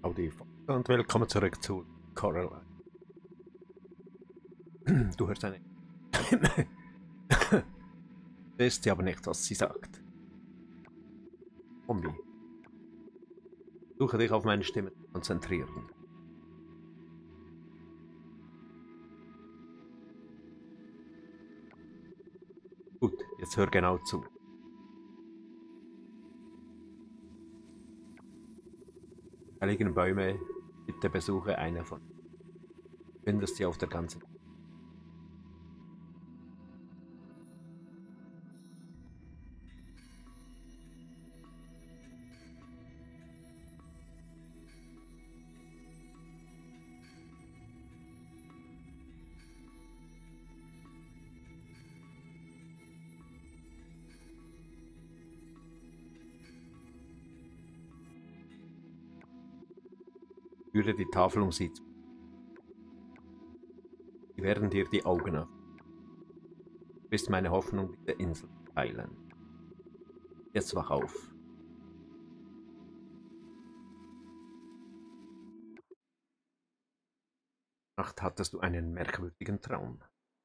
Audi und willkommen zurück zu Coraline. Du hörst eine Stimme. Wisst ihr aber nicht, was sie sagt. Kombi. Suche dich auf meine Stimme zu konzentrieren. Gut, jetzt hör genau zu. Da liegen Bäume, bitte besuche eine von. Findest sie auf der ganzen. Führe die Tafel um sie zu. Sie werden dir die Augen öffnen. Du bist meine Hoffnung, diese Insel zu teilen. Jetzt wach auf. Nacht hattest du einen merkwürdigen Traum.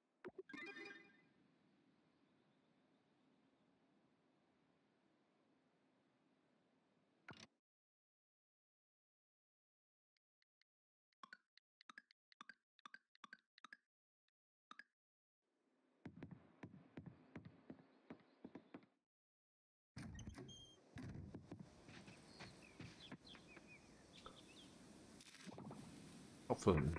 Kopfeln.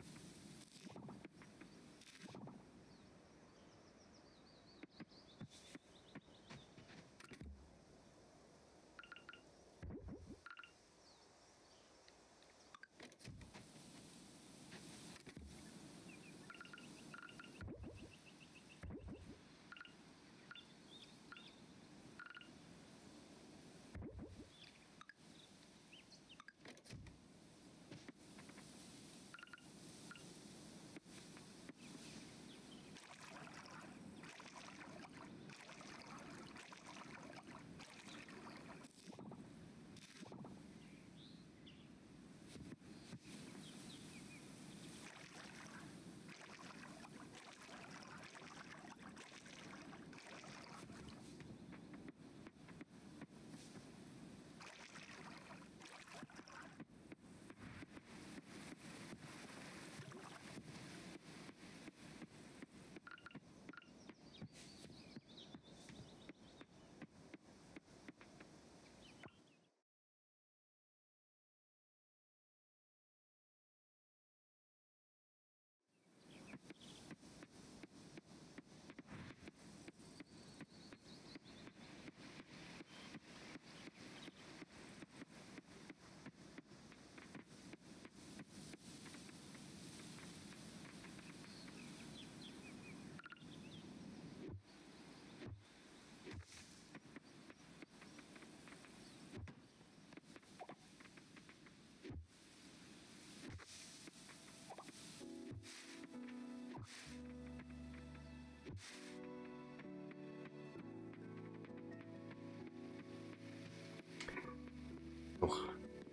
Doch.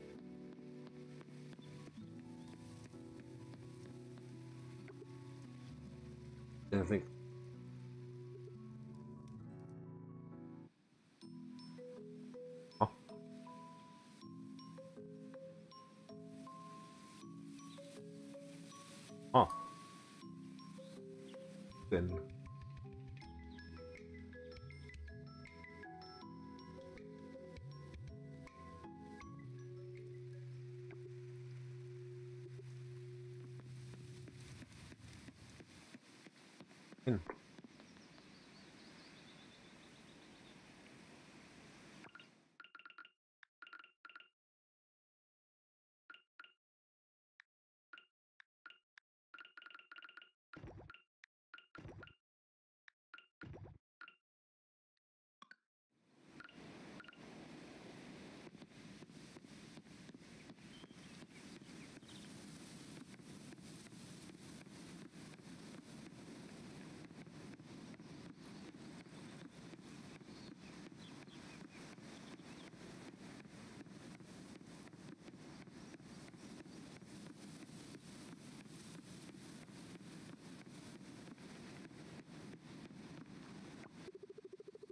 Der singt. Oh. Oh. Denn. Hin.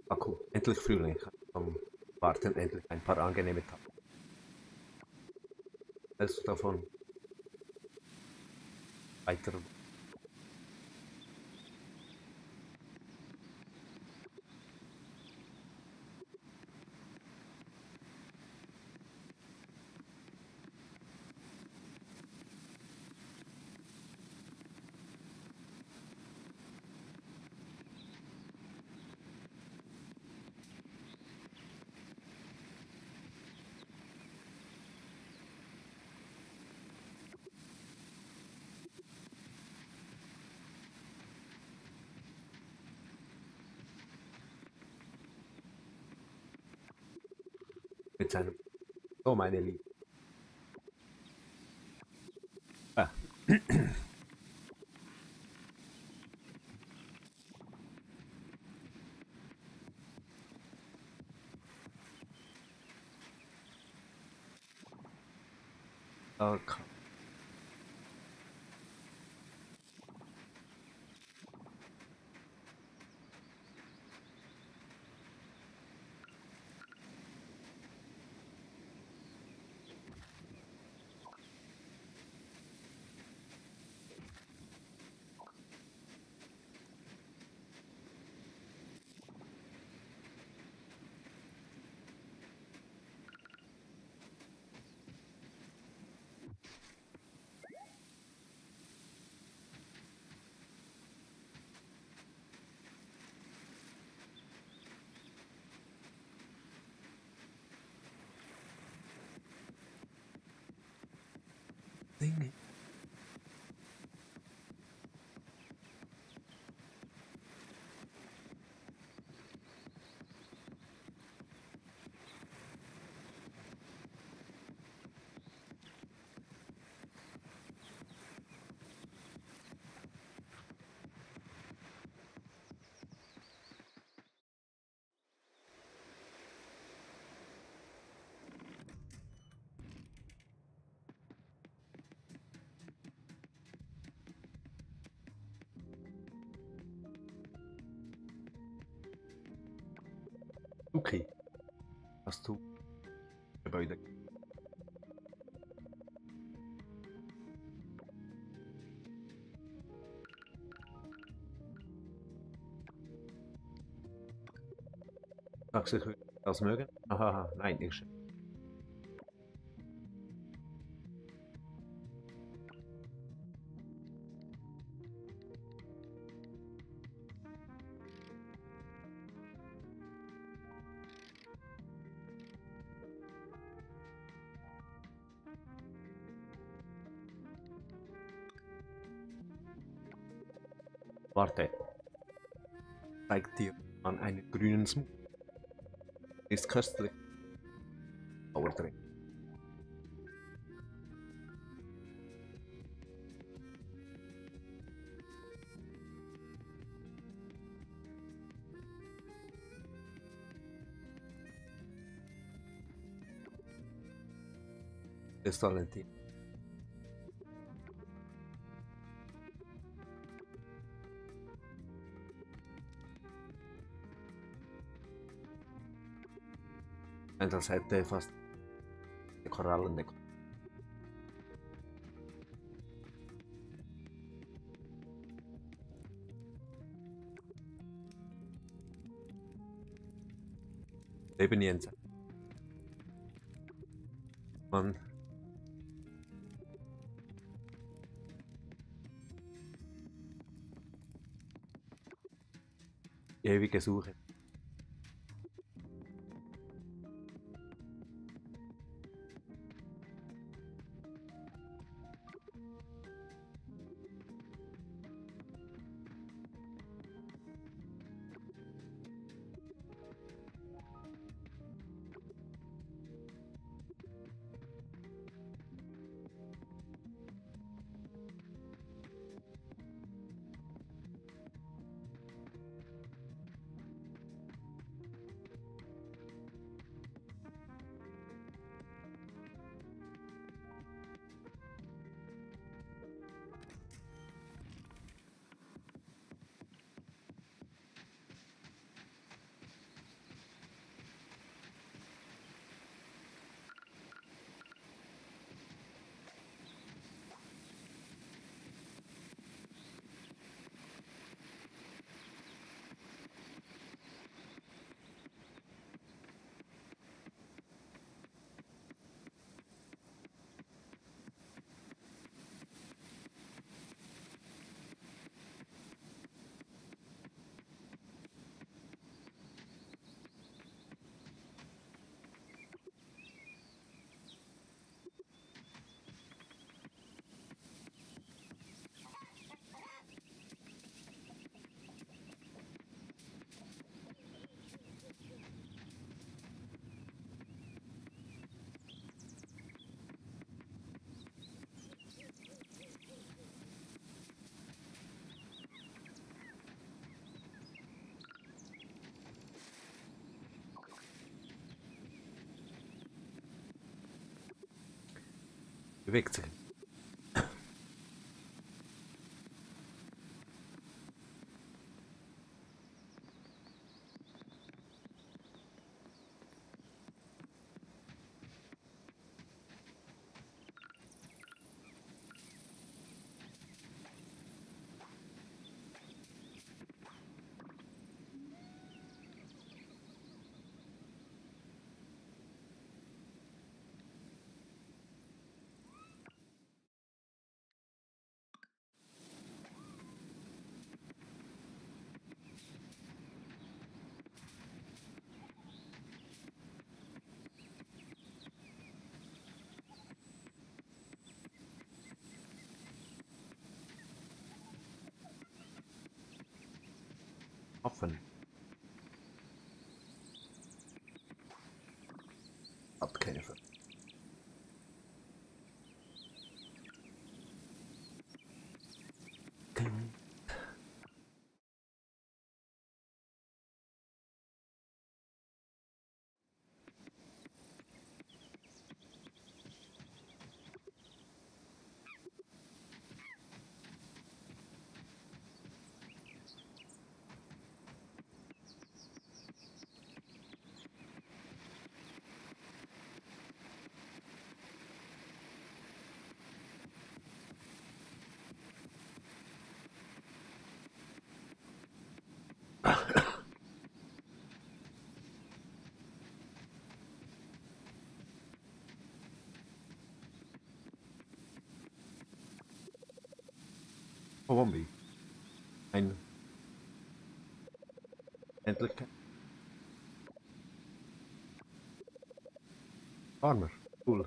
Akku. Endlich Frühling. Ich kann am Warten endlich ein paar angenehme Tage. Hältst du davon weiter? Mit seinem. Oh, meine Liebe. Ah, okay. Dinge. Okay. Hast du Gebäude? Sagst du, ich würde das mögen? Aha, nein, ich. Warte, zeig dir an einen grünen Smoothie. Ist köstlich. Sauer drin. Ist Valentin. Und das hätte fast die Korallen. Leben Jens. Man. Ewige Suche. Bewegt sich. Offen. Abkäfer. Zombie. Ein Endlichkeit. Farmer. Cool.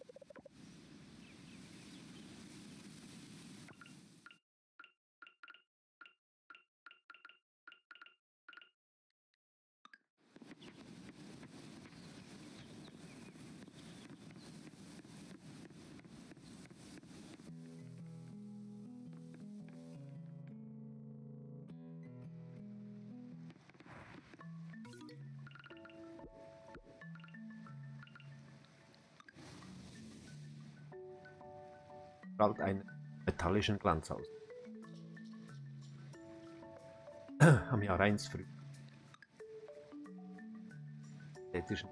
Strahlt einen metallischen Glanz aus. Am Jahr 1 früh. Ästhetischen.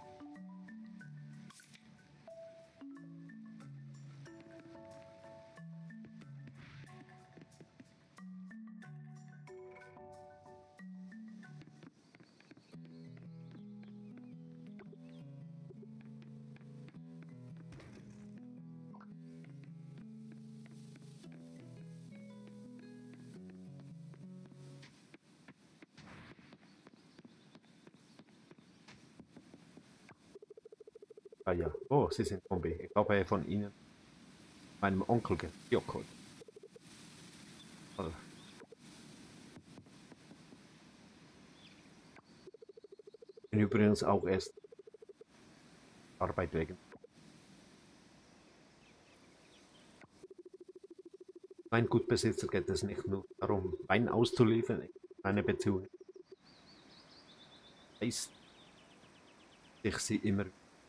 Ah ja. Oh, Sie sind Zombie. Ich habe von Ihnen, meinem Onkel, gejockert. Also, ich bin übrigens auch erst Arbeit wegen. Mein Gutbesitzer geht es nicht nur darum, Wein auszuliefern. Meine Beziehung heißt, ich sie immer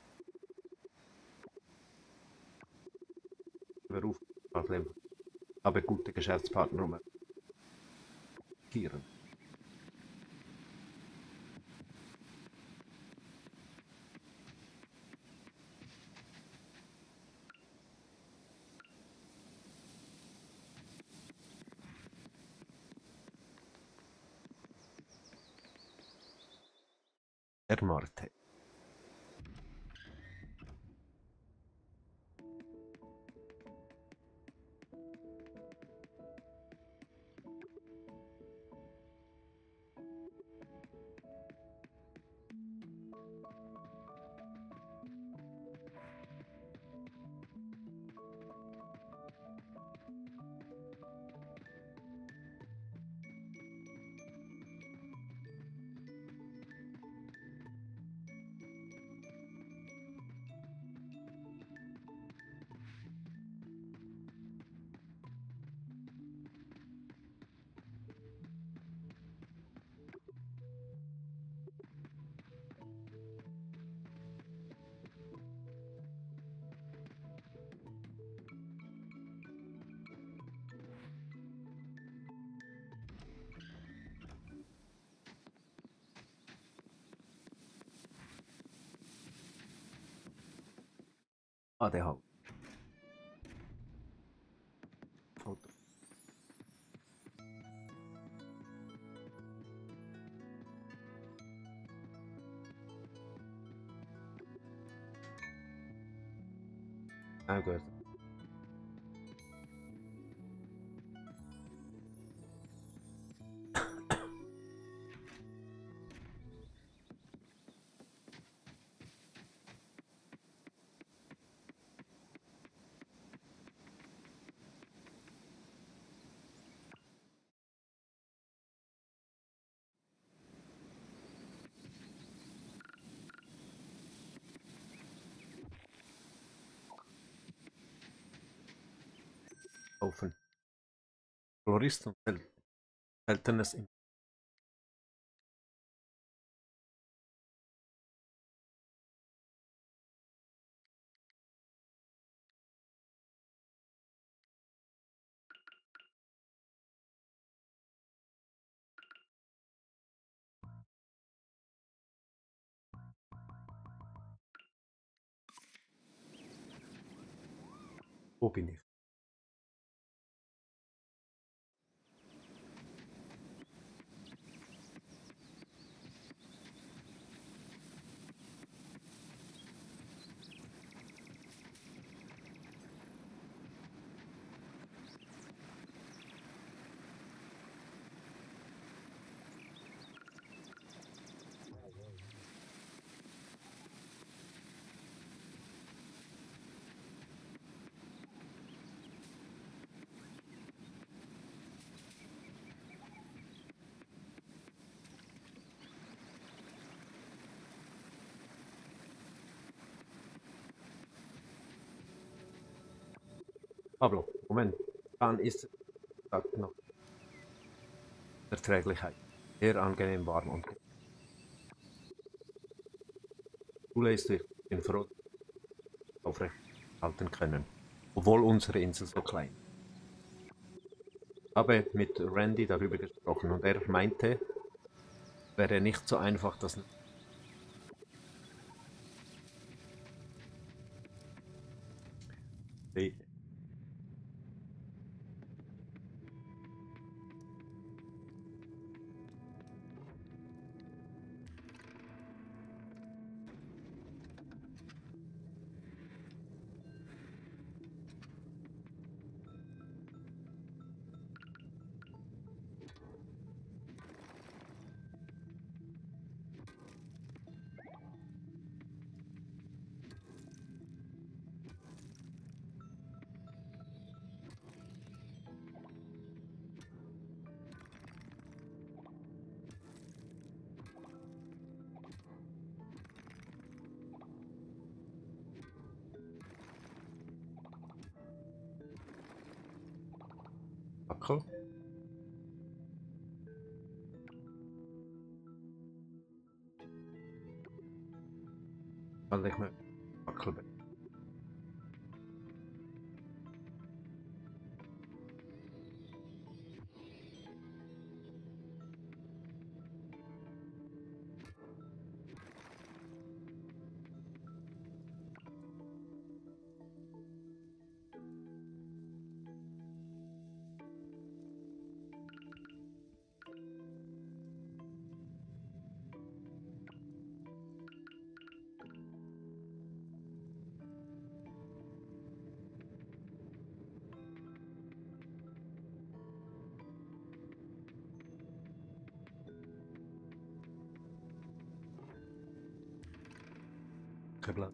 berufen. Habe gute Geschäftspartner um markieren. Der Marte. ADHD. Auto. Ah, gut. Kaufen. Florist und seltenes. Wo bin ich? Pablo, Moment. Dann ist es noch Verträglichkeit. Sehr angenehm warm und Schule ist ich bin froh, dass wir aufrecht halten können, obwohl unsere Insel so klein ist. Ich habe mit Randy darüber gesprochen und er meinte, wäre nicht so einfach, das die Fackel. Kann ich mir Fackel. Blatt.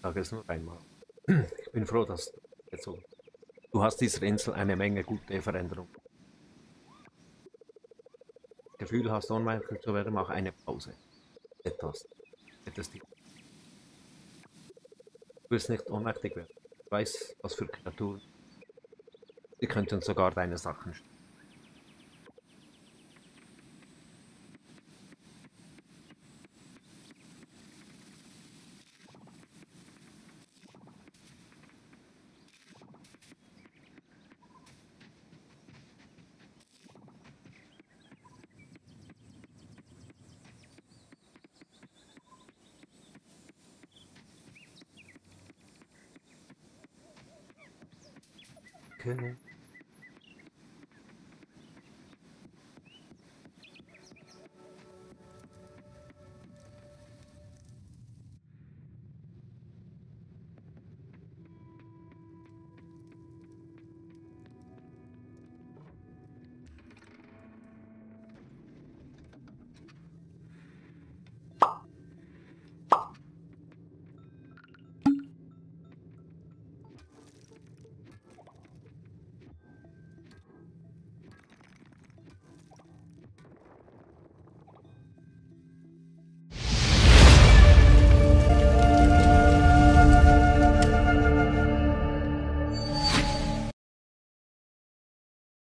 sage es nur einmal. Ich bin froh, dass jetzt so. Du hast dieser Insel eine Menge gute Veränderungen. Gefühl hast, ohnmächtig zu werden, mach eine Pause. Etwas. Hättest du wirst nicht ohnmächtig werden. Ich weiß, was für Kreaturen. Sie könnten sogar deine Sachen stehlen. Okay.